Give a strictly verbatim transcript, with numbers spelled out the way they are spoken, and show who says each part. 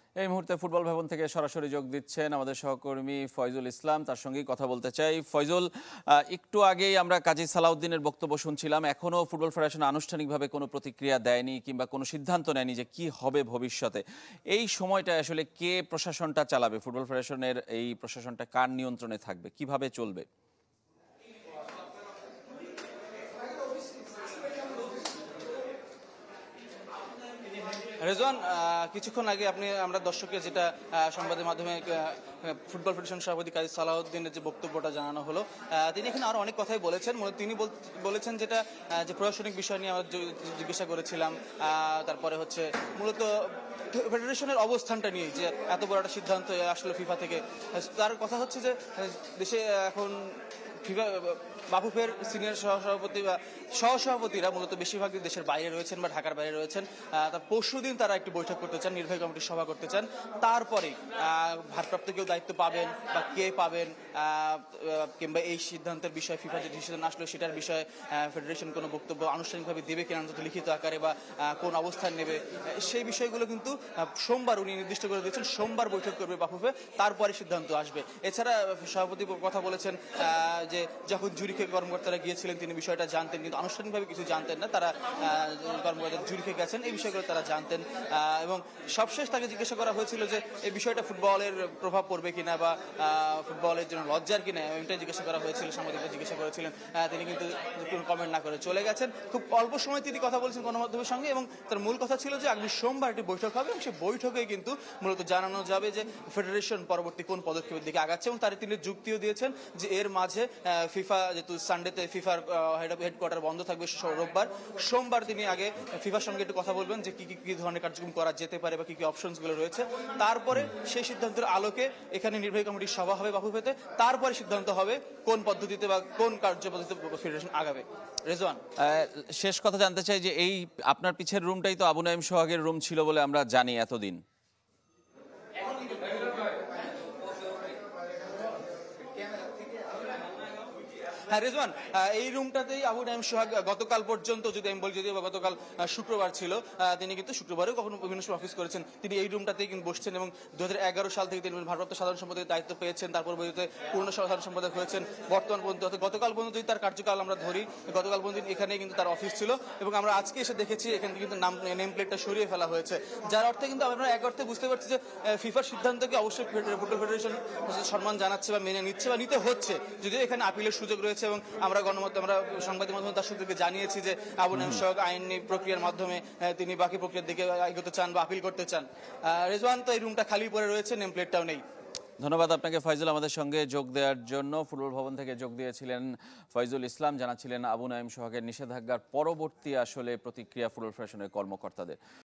Speaker 1: এই মুহূর্তে ফুটবল ভবন থেকে সরাসরি যোগ দিচ্ছেন আমাদের সহকর্মী ফয়জুল ইসলাম। তার সঙ্গেই কথা বলতে চাই। ফয়জুল, আহ, একটু আগেই আমরা কাজী সালাউদ্দিনের বক্তব্য শুনছিলাম। এখনও ফুটবল ফেডারেশন আনুষ্ঠানিকভাবে কোনো প্রতিক্রিয়া দেয়নি কিংবা কোনো সিদ্ধান্ত নেয়নি যে কি হবে ভবিষ্যতে। এই সময়টায় আসলে কে প্রশাসনটা চালাবে? ফুটবল ফেডারেশনের এই প্রশাসনটা কার নিয়ন্ত্রণে থাকবে, কিভাবে চলবে?
Speaker 2: রেজওয়ান, আহ, কিছুক্ষণ আগে আপনি আমরা দর্শককে যেটা আহ, সংবাদের মাধ্যমে আহ, ফুটবল ফেডারেশন সভাপতি কাজী সালাউদ্দিনের যে বক্তব্যটা জানানো হলো, আহ, তিনি এখানে আরো অনেক কথাই বলেছেন। মূলত তিনি বল- বলেছেন যেটা আহ, যে প্রশাসনিক বিষয় নিয়ে আমরা জি- জিজ্ঞাসা করেছিলাম। আহ, তারপরে হচ্ছে মূলত ফেডারেশনের অবস্থানটা নিয়ে যে এত বড় একটা সিদ্ধান্ত আসলে ফিফা থেকে। তার কথা হচ্ছে যে আহ, দেশে এখন ফিফা বাফুফের সিনিয়র সহসভাপতি বা সহসভাপতিরা মূলত বেশিরভাগই দেশের বাইরে রয়েছেন বা ঢাকার বাইরে রয়েছেন। আহ, তার পরশু দিন তারা একটি বৈঠক করতে চান, নির্বাহী কমিটির সভা করতে চান। তারপরে আহ, ভারপ্রাপ্ত কেউ দায়িত্ব পাবেন বা কে পাবেন, আহ, আহ, কিংবা এই সিদ্ধান্তের বিষয়ে ফিফা যে ডিসিশন আসলো সেটার বিষয়ে ফেডারেশন কোনো বক্তব্য আনুষ্ঠানিকভাবে দেবে কিনা, অন্তত লিখিত আকারে, বা আহ, কোন অবস্থান নেবে, সেই বিষয়গুলো কিন্তু আহ, সোমবার উনি নির্দিষ্ট করে দিয়েছেন। সোমবার বৈঠক করবে বাফুফে, তারপরে সিদ্ধান্ত আসবে। এছাড়া সভাপতি কথা বলেছেন আহ, যে যখন জুরিখে কর্মকর্তারা গিয়েছিলেন তিনি বিষয়টা জানতেন, কিন্তু আনুষ্ঠানিকভাবে কিছু জানতেন না। তারা আহ, কর্মকর্তা জুরিখে গেছেন, এই বিষয়গুলো তারা জানতেন। আহ, এবং সবশেষ তাকে জিজ্ঞাসা করা হয়েছিল যে এই বিষয়টা ফুটবলের প্রভাব পড়বে কিনা বা আহ, ফুটবলের জন্য লজ্জার কিনা, এমনটাই জিজ্ঞাসা করা হয়েছিল, সাংবাদিকরা জিজ্ঞাসা করেছিলেন। আহ, তিনি কিন্তু কোনো কমেন্ট না করে চলে গেছেন। খুব অল্প সময় তিনি কথা বলছেন গণমাধ্যমের সঙ্গে, এবং তার মূল কথা ছিল যে আগামী সোমবার একটি বৈঠক হবে এবং সেই বৈঠকে কিন্তু মূলত জানানো যাবে যে ফেডারেশন পরবর্তী কোন পদক্ষেপের দিকে আগাচ্ছে। এবং তার তিনি যুক্তিও দিয়েছেন যে এর মাঝে আহ, ফিফা যেহেতু সানডেতে ফিফার হেডকোয়ার্টার বন্ধ থাকবে রোববার, সোমবার তিনি আগে ফিফার সঙ্গে একটু কথা বলবেন যে কি কি কি ধরনের কার্যক্রম করা যেতে পারে বা কি কি অপশনস গুলো রয়েছে। তারপরে সেই সিদ্ধান্তের আলোকে এখানে নির্বাহী কমিটির সভা হবে বাফুফেতে, তারপরে সিদ্ধান্ত হবে কোন পদ্ধতিতে বা কোন কার্যপদ্ধতিতে ফেডারেশন আগাবে। রেজওয়ান,
Speaker 1: আহ, শেষ কথা জানতে চাই যে এই আপনার পিছের রুমটাই তো আবু নাঈম সোহাগের রুম ছিল বলে আমরা জানি এতদিন।
Speaker 2: হ্যাঁ রেজওয়ান, আহ, এই রুমটাতেই আবু নাঈম সোহাগ গতকাল পর্যন্ত, যদি আমি বলি যদিও বা গতকাল আহ, শুক্রবার ছিল, আহ, তিনি কিন্তু শুক্রবারেও কখনো বিভিন্ন সময় অফিস করেছেন, তিনি এই রুমটাতেই কিন্তু বসছেন। এবং দু হাজার এগারো সাল থেকে তিনি ভারপ্রাপ্ত সাধারণ সম্পাদকের দায়িত্ব পেয়েছেন, তারপর বইতে পূর্ণ সাধারণ সম্পাদক হয়েছেন বর্তমান পর্যন্ত। অর্থাৎ গতকাল পর্যন্ত যদি তার কার্যকাল আমরা ধরি, গতকাল পর্যন্ত এখানে কিন্তু তার অফিস ছিল। এবং আমরা আজকে এসে দেখেছি এখান থেকে কিন্তু নাম নেম প্লেটটা সরিয়ে ফেলা হয়েছে, যার অর্থে কিন্তু আমরা এক অর্থে বুঝতে পারছি যে ফিফার সিদ্ধান্তকে অবশ্যই ফুটবল ফেডারেশন সম্মান জানাচ্ছে বা মেনে নিচ্ছে বা নিতে হচ্ছে, যদিও এখানে আপিলের সুযোগ রয়েছে। এবং আমরা গণমাধ্যমে আমরা সংবাদের মাধ্যমে দর্শকদেরকে জানিয়েছি যে আবু নাঈম সোহাগ আইনি প্রক্রিয়ার মাধ্যমে আহ, তিনি বাকি প্রক্রিয়ার দিকে এগোতে চান বা আপিল করতে চান। আহ, রেজওয়ান, তো এই রুমটা খালি পড়ে রয়েছে, নেম প্লেটটাও নেই।
Speaker 1: ধন্যবাদ আপনাকে ফয়জুল, আমাদের সঙ্গে যোগ দেওয়ার জন্য। ফুটবল ভবন থেকে যোগ দিয়েছিলেন ফয়জুল ইসলাম, জানাচ্ছিলেন আবু নাঈম সোহাগের নিষেধাজ্ঞার পরবর্তী আসলে প্রতিক্রিয়া ফুটবল ফেডারেশনের কর্মকর্তাদের।